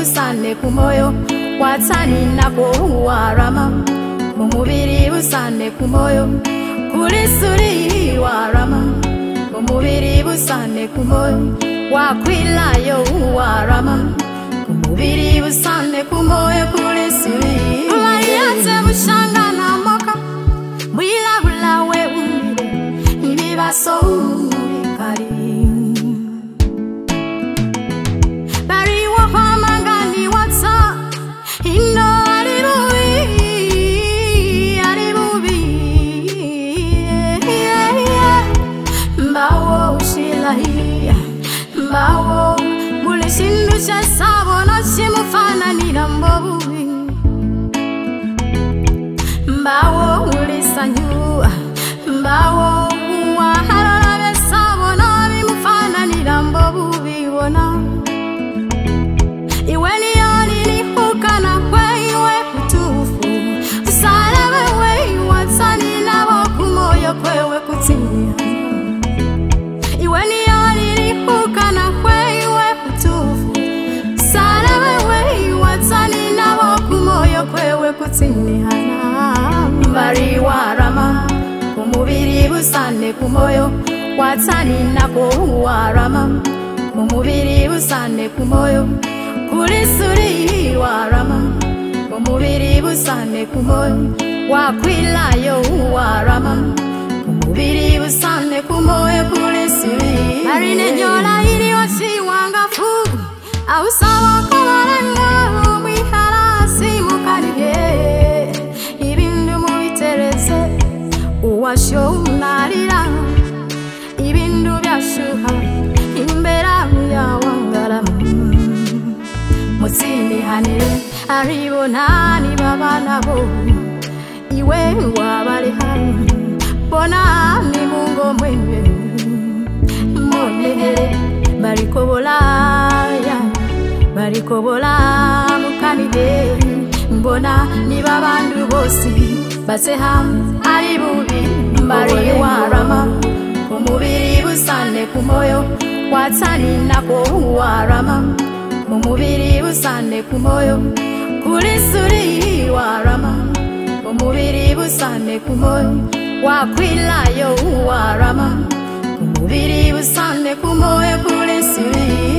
busane ku moyo watani nako warama umubiri busane ku moyo kuri suri warama umubiri busane ku moyo wakwilayo warama umubiri busane ku moyo kuri suri ulayate bushangana moka mwila bulawe umire ibibaso bikari Mbawo mule sindu cha sabo na simufana nirambobubi Mbawo mule sanyu Mbawo waharara besabo na bimufana nirambobubi wona Iwe ni yoni ni hukana kwewe kutufu Usala wewe watsani nabo kumoyo kwewe kutimia Iwe ni kwewe kutinihana mbari warama umubiri busane ku moyo watani nako warama umubiri busane ku moyo kuri suri warama umubiri busane ku moyo wakwilayo warama umubiri busane ku moyo kuri suri marine nyola ili wasi wangafu au sawa kubaranga ibindu mubitereze uwasho unarira ibindu byashuha imbera yawangara mutsindi hanire aribona ni baba nabo iwe wabari hano bona ni mungo mwenye monere barikobola mukanide mbona niba bandu bose baseha ari bubi mbari warama umubiri busane ku moyo watani nako warama umubiri busane ku moyo kuri suri warama umubiri busane ku moyo wakwilayo warama umubiri busane ku moyo kuri suri